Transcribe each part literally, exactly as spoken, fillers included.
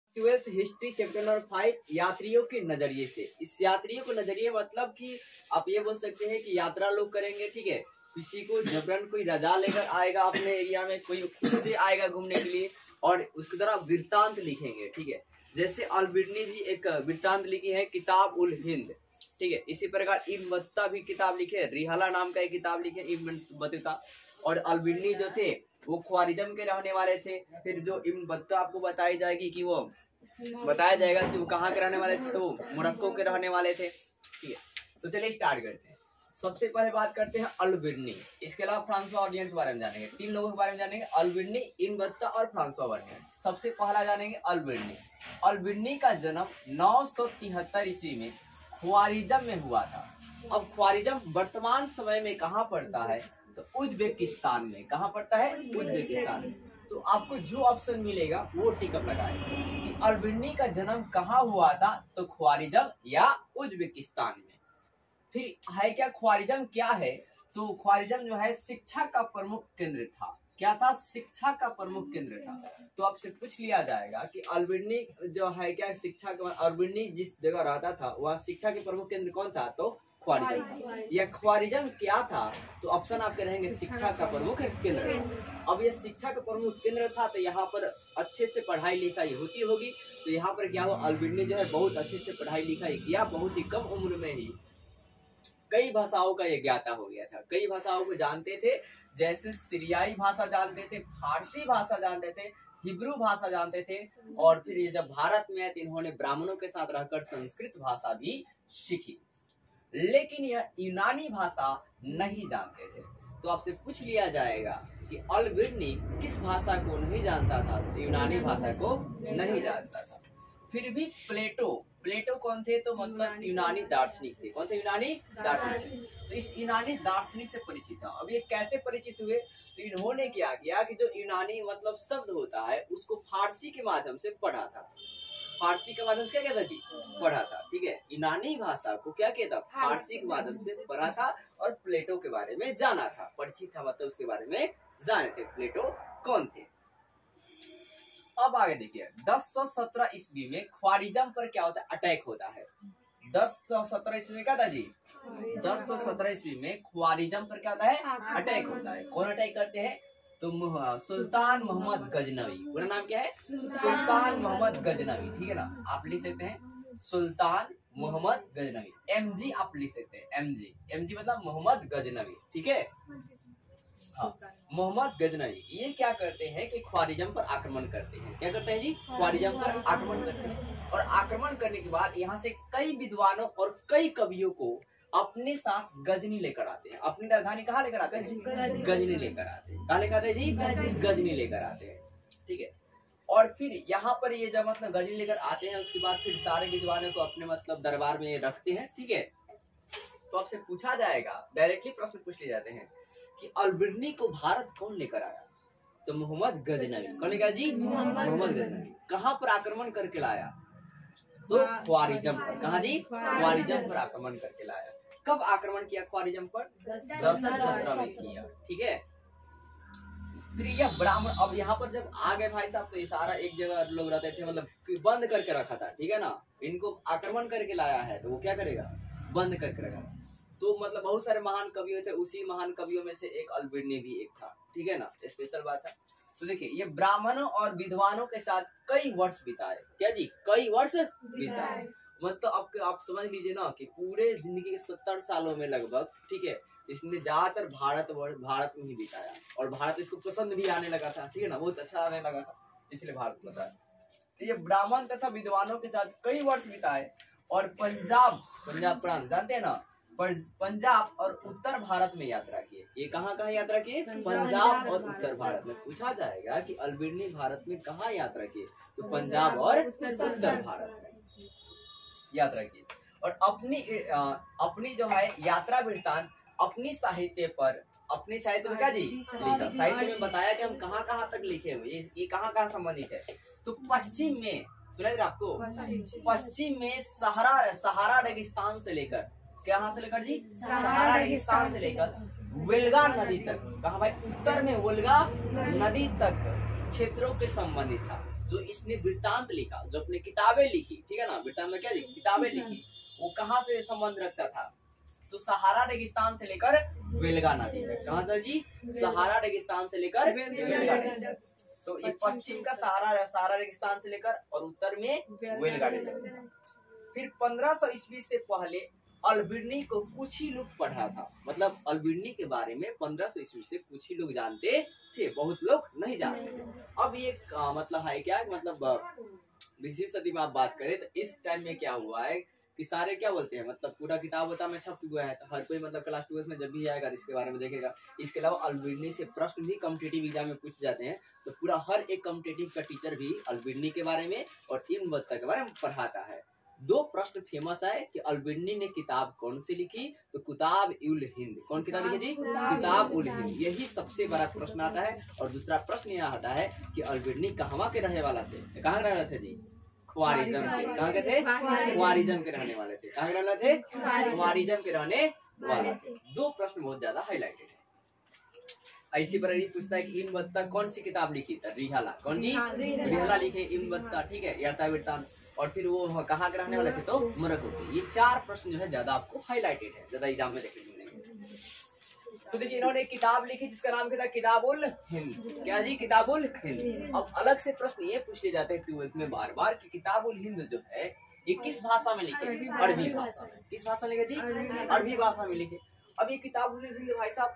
Twelfth history chapter number five यात्रियों के नजरिए से। इस यात्रियों के नजरिए मतलब कि आप ये बोल सकते हैं कि यात्रा लोग करेंगे, ठीक है। किसी को जबरन कोई रजा लेकर आएगा अपने एरिया में, कोई खुद से आएगा घूमने के लिए और उसकी तरह वृत्तांत लिखेंगे, ठीक है। जैसे अल-बिरुनी भी एक वृत्तांत लिखी है किताब उल हिंद, ठीक है। इसी प्रकार इब्न बतूता भी किताब लिखे, रिहाला नाम का एक किताब लिखे इब्न बतूता। और अल-बिरुनी जो थे वो ख्वारिज्म के रहने वाले थे। फिर जो इब्न बतूता आपको बताई जाएगी कि वो बताया जाएगा कि वो कहाँ के रहने वाले थे, तो मोरक्को के रहने वाले थे, ठीक है। तो चलिए स्टार्ट करते हैं। सबसे पहले बात करते हैं अल-बिरुनी। इसके अलावा फ्रांसवा वर्नियर के बारे में जानेंगे। तीन लोगों के बारे में जानेंगे, अल-बिरुनी, इब्न बतूता और फ्रांसवा वर्नियर। सबसे पहला जानेंगे अल-बिरुनी। अल-बिरुनी का जन्म नौ सौ तिहत्तर ईस्वी में ख्वारिज्म में हुआ था। अब ख्वारिज्म वर्तमान समय में कहाँ पड़ता है, तो उज्बेकिस्तान में। कहाँ पड़ता है, उज्बेकिस्तान में। तो आपको जो ऑप्शन मिलेगा वो टिकट लगाए कि अल-बिरुनी का जन्म कहाँ हुआ था, तो ख्वारिज्म या उज्बेकिस्तान में। फिर है क्या ख्वारिज्म क्या है, तो ख्वारिज्म जो है शिक्षा का प्रमुख केंद्र था। क्या था, शिक्षा का प्रमुख केंद्र था। तो आपसे पूछ लिया जाएगा कि अल-बिरुनी जो है क्या शिक्षा का, अल-बिरुनी जिस जगह रहता था वह शिक्षा के प्रमुख केंद्र कौन था, तो ख्वारिज्म। या ख्वारिज्म क्या था, तो ऑप्शन आपके रहेंगे शिक्षा का प्रमुख केंद्र। अब ये शिक्षा का प्रमुख केंद्र था तो यहाँ पर अच्छे से पढ़ाई लिखाई होती होगी। तो यहाँ पर क्या हुआ, अल-बिरुनी जो है बहुत अच्छे से पढ़ाई लिखाई किया, बहुत ही कम उम्र में ही कई भाषाओं का ये ज्ञाता हो गया था। कई भाषाओं को जानते थे, जैसे सीरियाई भाषा जानते थे, फारसी भाषा जानते थे, हिब्रू भाषा जानते थे। और फिर ये जब भारत में आए तो इन्होंने ब्राह्मणों के साथ रहकर संस्कृत भाषा भी सीखी, लेकिन यह यूनानी भाषा नहीं जानते थे। तो आपसे पूछ लिया जाएगा कि अल-बिरुनी किस भाषा को नहीं जानता था, तो यूनानी भाषा को नहीं जानता था। फिर भी प्लेटो, प्लेटो कौन थे, तो मतलब यूनानी दार्शनिक थे। कौन थे, यूनानी दार्शनिक। तो इस यूनानी दार्शनिक से परिचित था। अब ये कैसे परिचित हुए, तो इन्होंने क्या किया कि जो यूनानी मतलब शब्द होता है उसको फारसी के माध्यम से पढ़ा था। फारसी के माध्यम से क्या कहता जी, पढ़ा था, ठीक है। यूनानी भाषा को क्या कहता, फारसी के माध्यम से पढ़ा था और प्लेटो के बारे में जाना था, परिचित था, मतलब उसके बारे में जाने थे प्लेटो कौन थे। अब आगे देखिए, दस सौ सत्रह ईस्वी में ख्वारिज्म पर क्या होता है, अटैक होता है। दस सौ सत्रह ईस्वी में क्या था जी, दस सौ सत्रह ईस्वी में ख्वारिज्म पर क्या होता है, अटैक होता है। कौन अटैक करते हैं, तो सुल्तान मोहम्मद गजनवी। पूरा नाम क्या है, सुल्तान मोहम्मद गजनवी, ठीक है ना। आप लिख सकते हैं सुल्तान मोहम्मद गजनवी, एम जी आप लिख सकते हैं, एम जी, एम जी मतलब मोहम्मद गजनवी, ठीक है। हाँ, मोहम्मद गजनवी ये क्या करते हैं कि ख्वारिज्म पर आक्रमण करते हैं। क्या करते हैं जी, ख्वारिज्म पर आक्रमण करते हैं। और आक्रमण करने के बाद यहाँ से कई विद्वानों और कई कवियों को अपने साथ गजनी लेकर आते हैं। अपनी राजधानी कहाँ लेकर आते हैं, गजनी लेकर आते हैं। कहाँ लेकर आते हैं जी, गजनी लेकर आते हैं, ठीक है। और फिर यहाँ पर ये जब मतलब गजनी लेकर आते हैं, उसके बाद फिर सारे विद्वानों को अपने मतलब दरबार में रखते हैं, ठीक है। तो आपसे पूछा जाएगा, डायरेक्टली प्रश्न पूछ लिए जाते हैं कि अल-बिरुनी को भारत कौन लेकर आया, तो मोहम्मद गजनवी। कौन लेकर जी, मोहम्मद गजनवी। कहाँ पर आक्रमण करके लाया, तो ख्वारिज्म पर। कहाँ जी, ख्वारिज्म पर आक्रमण करके लाया। कब आक्रमण किया ख्वारिज्म पर, दस सौ सत्रह में किया, ठीक है। फिर यह ब्राह्मण, अब यहाँ पर जब आ गए भाई साहब, तो ये सारा एक जगह लोग रहते थे, मतलब बंद करके रखा था, ठीक है ना। इनको आक्रमण करके लाया है तो वो क्या करेगा, बंद करके रखा। तो मतलब बहुत सारे महान कवियों थे, उसी महान कवियों में से एक अल-बिरुनी भी एक था, ठीक है ना, स्पेशल बात है। तो देखिए, ये ब्राह्मणों और विद्वानों के साथ कई वर्ष बिताए। क्या जी, कई वर्ष बिताए, मतलब अब आप समझ लीजिए ना कि पूरे जिंदगी के सत्तर सालों में लगभग, ठीक है, इसने ज्यादातर भारत भारत में ही बिताया। और भारत इसको पसंद भी आने लगा था, ठीक है ना, बहुत अच्छा आने लगा था, इसलिए भारत बताया। तो ये ब्राह्मण तथा विद्वानों के साथ कई वर्ष बिताए और पंजाब, पंजाब प्रांत जानते हैं ना, पंजाब और उत्तर भारत में यात्रा किए। ये कहाँ कहाँ यात्रा किए, पंजाब और उत्तर भारत में। पूछा जाएगा कि अल-बिरुनी भारत में कहाँ यात्रा किए, तो पंजाब और उत्तर भारत में यात्रा की। और अपनी अपनी जो है यात्रा वृत्तांत अपनी साहित्य पर, अपनी साहित्य में क्या जी लिखा, साहित्य में बताया कि हम कहाँ कहाँ तक लिखे हुए, ये, ये कहाँ कहाँ संबंधित है। तो पश्चिम में, सुना था आपको, पश्चिम में सहारा सहारा रेगिस्तान से लेकर, कहाँ से लेकर जी, सहारा रेगिस्तान से लेकर वोल्गा नदी तक। कहाँ भाई, उत्तर में वोल्गा नदी तक क्षेत्रों के संबंधित था। जो इसने वृत्तांत लिखा, जो अपने किताबें लिखी, ठीक है ना, वृत्तांत में क्या लिखी, किताबें लिखी, वो कहाँ से संबंध रखता था? तो सहारा रेगिस्तान से लेकर वेलगा नदी तक। कहाँ था जी? सहारा रेगिस्तान से लेकर वेलगा नदी तक। तो ये पश्चिम का सहारा सहारा रेगिस्तान से लेकर और उत्तर में वेलगा नदी तक। फिर पंद्रह सौ ईस्वी से पहले अल्बिर्नी को कुछ ही लोग पढ़ा था, मतलब अल्बिर्नी के बारे में पंद्रह सौ ईस्वी से कुछ ही लोग जानते थे, बहुत लोग नहीं जानते थे। अब ये आ, मतलब है क्या, मतलब बीसवीं सदी में आप बात करें तो इस टाइम में क्या हुआ है कि सारे क्या बोलते हैं, मतलब पूरा किताब होता में छप हुआ है, तो हर कोई मतलब क्लास ट्वेल्थ में जब भी आएगा इसके बारे में देखेगा। इसके अलावा अल्बिर्नी से प्रश्न भी कॉम्पिटिटिव एग्जाम में पूछ जाते हैं, तो पूरा हर एक कॉम्पिटिटिव का टीचर भी अल्बिर्नी के बारे में और इब्न बत्ता के बारे में पढ़ाता है। दो प्रश्न फेमस है कि अल्बिर्नी ने किताब कौन सी लिखी, तो किताब उल हिंद। कौन किताब लिखी जी? किताब उल हिंद। यही सबसे बड़ा प्रश्न आता है। और दूसरा प्रश्न यह आता है कि अल्बिर्नी कहाँ के रहने वाला थे, कहाँ रह रहे थे जी? ख्वारिज्म के। कहाँ के थे? ख्वारिज्म के रहने वाले थे। कहाँ के रहने थे? ख्वारिज्म के रहने वाले थे। दो प्रश्न बहुत ज्यादा हाईलाइटेड है। ऐसी पर पूछता है कि इब्न बत्ता कौन सी किताब लिखी था? रिहाला। कौन जी? रिहाला लिखे इब्न बत्ता, ठीक है, यातावृत्तांत। और फिर वो कहाँ के रहने वाले थे? तो मोरक्को के। ये चार प्रश्न जो है ज्यादा आपको हाईलाइटेड है, ज्यादा एग्जाम में देखने को मिलेंगे। तो देखिए इन्होंने एक किताब लिखी जिसका नाम क्या था? किताबुल हिंद। क्या जी? किताबुल हिंद। अब अलग से प्रश्न ये पूछ ले जाते हैं ट्वेल्थ में बार बार कि किताबुल हिंद जो है ये किस भाषा में लिखे? अरबी भाषा में। किस भाषा में लिखे जी? अरबी भाषा में लिखे। अब ये किताबुल हिंद भाई साहब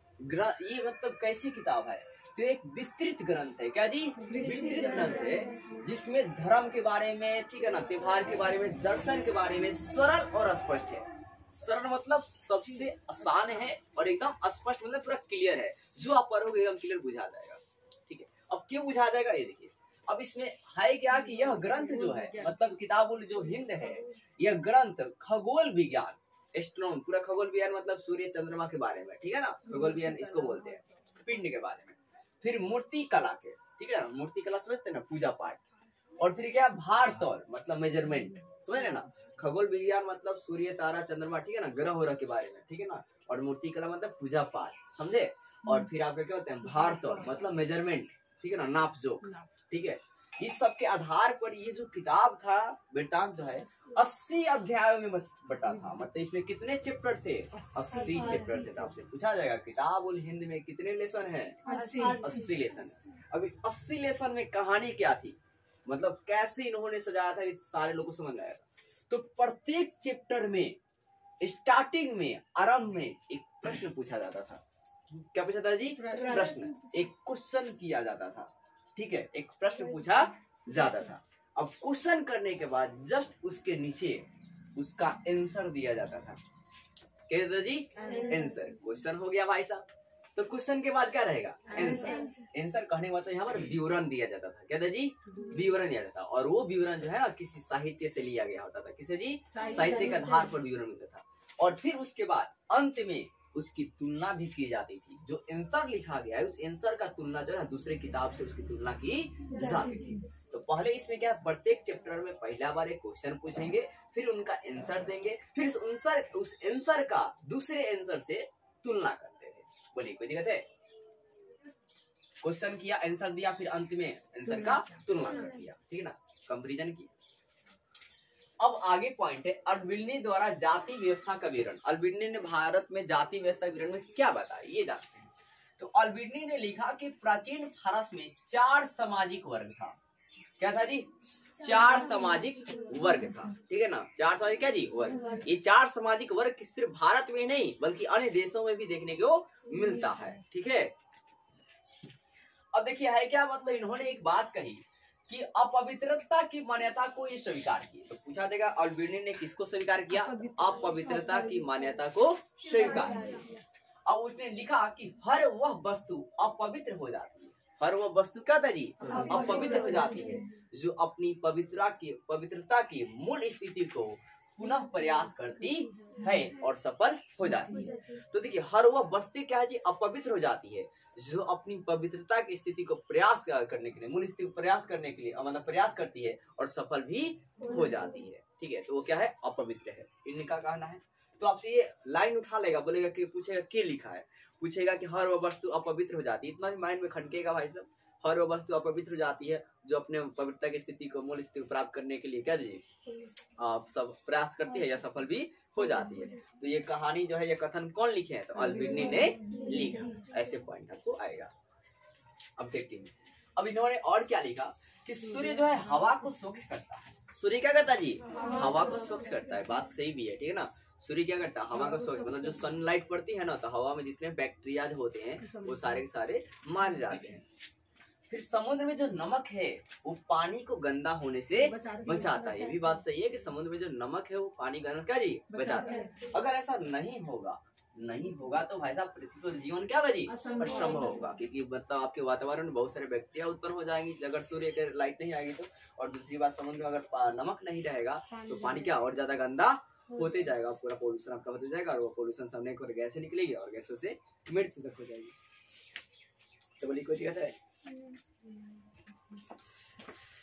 ये मतलब कैसी किताब है? तो एक विस्तृत ग्रंथ है। क्या जी? विस्तृत ग्रंथ है जिसमें धर्म के बारे में, ठीक है ना, त्योहार के बारे में, दर्शन के बारे में सरल और स्पष्ट है। सरल मतलब सबसे आसान है और एकदम स्पष्ट मतलब पूरा क्लियर है, जो आप पढ़ोगे एकदम क्लियर बुझा जाएगा। ठीक है, अब क्यों बुझा जाएगा ये देखिए। अब इसमें है क्या कि यह ग्रंथ जो है मतलब किताबुल जो हिंद है, यह ग्रंथ खगोल विज्ञान, एस्ट्रोनॉमी, पूरा खगोल विज्ञान मतलब सूर्य चंद्रमा के बारे में, ठीक है ना, खगोल विज्ञान इसको बोलते हैं, पिंड के बारे में। फिर मूर्ति कला के, ठीक है ना, मूर्ति कला समझते हैं ना, पूजा पाठ। और फिर क्या? भार तौल मतलब मेजरमेंट, समझ रहे ना। खगोल विज्ञान मतलब सूर्य, तारा, चंद्रमा, ठीक है ना, ग्रह वग्रह के बारे में, ठीक है ना। और मूर्ति कला मतलब पूजा पाठ, समझे। और फिर आपके क्या होते हैं? भार तौल मतलब मेजरमेंट, ठीक है ना, नाप जोक, ठीक है। इस सब के आधार पर ये जो किताब था वृत्तांत जो है अस्सी अध्यायों में बटा था। मतलब इसमें कितने चैप्टर थे? अस्सी चैप्टर थे। आपसे पूछा जाएगा किताबुल हिंद में कितने लेसन है? अस्सी लेसन। अभी अस्सी लेसन में कहानी क्या थी, मतलब कैसे इन्होंने सजाया था, इस सारे लोगों को समझ आएगा। तो प्रत्येक चैप्टर में स्टार्टिंग में, आरंभ में एक प्रश्न पूछा जाता था। क्या पूछा था जी? प्रश्न, एक क्वेश्चन किया जाता था, ठीक है, एक प्रश्न पूछा जाता था। अब क्वेश्चन करने के बाद जस्ट उसके नीचे उसका आंसर दिया जाता था। क्या था जी? आंसर। क्वेश्चन हो गया भाई साहब, तो क्वेश्चन के बाद क्या रहेगा? आंसर। आंसर कहने के बाद यहाँ पर विवरण दिया जाता था। क्या था जी? विवरण दिया जाता था। और वो विवरण जो है ना किसी साहित्य से लिया गया होता था। किसे जी? साहित्य के आधार पर विवरण मिलता था। और फिर उसके बाद अंत में उसकी तुलना भी की जाती थी। जो आंसर लिखा गया है उस आंसर का तुलना जो है दूसरे किताब से उसकी तुलना की जाती थी। तो पहले इसमें क्या, प्रत्येक चैप्टर में पहला बार एक क्वेश्चन पूछेंगे, फिर उनका आंसर देंगे, फिर उस आंसर उस आंसर का दूसरे आंसर से तुलना करते थे। बोलिए कोई दिक्कत है? क्वेश्चन किया, आंसर दिया, फिर अंत में आंसर का तुलना कर दिया, ठीक है ना, कंपैरिजन किया। अब आगे पॉइंट है अल्बिर्नी द्वारा जाति व्यवस्था का विवरण। अल्बिर्नी ने भारत में जाति व्यवस्था के विवरण में क्या बताया ये जानते हैं। तो अल्बिर्नी ने लिखा कि प्राचीन फारस में चार सामाजिक वर्ग था। क्या था जी? चार सामाजिक वर्ग था, ठीक है ना। चार सामाजिक क्या जी? वर्ग। ये चार सामाजिक वर्ग सिर्फ भारत में नहीं बल्कि अन्य देशों में भी देखने को मिलता है, ठीक है। अब देखिए है क्या, मतलब इन्होंने एक बात कही कि अपवित्रता की मान्यता को ये स्वीकार की। तो पूछा देगा अल्बिर्नी ने किसको स्वीकार किया? अपवित्रता की मान्यता को स्वीकार किया। अब उसने लिखा कि हर वह वस्तु अपवित्र हो जाती है। हर वह वस्तु क्या था जी? अपवित्र हो जाती है जो अपनी पवित्रता की पवित्रता की मूल स्थिति को पुनः प्रयास करती है और सफल हो जाती है। तो देखिए हर वह वस्तु क्या है जी? अपवित्र हो जाती है जो अपनी पवित्रता की स्थिति को प्रयास करने के लिए, मूल स्थिति को प्रयास करने के लिए मतलब प्रयास करती है और सफल भी हो जाती है, ठीक है। तो वो क्या है? अपवित्र है, इनका कहना है। तो आपसे ये लाइन उठा लेगा, बोलेगा कि पूछेगा क्या लिखा है, पूछेगा कि हर वह वस्तु अपवित्र हो जाती है, इतना भी माइंड में खटकेगा भाई साहब। हर वो वस्तु अपवित्र हो जाती है जो अपने पवित्रता की स्थिति को, मूल स्थिति को प्राप्त करने के लिए क्या जी आप सब प्रयास करती है या सफल भी हो जाती है। तो ये कहानी जो है, ये कथन कौन लिखे हैं? तो अल्बिनी ने लिखा। ऐसे पॉइंट आपको आएगा। अब देखते हैं अब इन्होंने और क्या लिखा कि सूर्य जो है हवा को स्वच्छ करता है। सूर्य क्या करता है जी? हवा को स्वच्छ करता है। बात सही भी है, ठीक है ना। सूर्य क्या करता है? हवा को स्वच्छ, मतलब जो सनलाइट पड़ती है ना, तो हवा में जितने बैक्टीरिया होते हैं वो सारे के सारे मार जाते हैं। फिर समुद्र में जो नमक है वो पानी को गंदा होने से बचाता है। ये भी बात सही है कि समुद्र में जो नमक है वो पानी गंदा क्या जी बचाता है। अगर ऐसा नहीं होगा नहीं होगा तो भाई साहब पृथ्वी पर जीवन क्या होगा जी? असंभव होगा, क्योंकि मतलब आपके वातावरण में बहुत सारे बैक्टीरिया उत्पन्न हो जाएंगी अगर सूर्य के लाइट नहीं आएगी तो। और दूसरी बात, समुद्र में अगर नमक नहीं रहेगा तो पानी क्या और ज्यादा गंदा होते जाएगा, पूरा पोल्यूशन आपका होते जाएगा और वो पोल्यूशन सामने को गैसें निकलेगी और गैसों से मृत्यु तक हो जाएगी। तो बोली कोई दिक्कत है?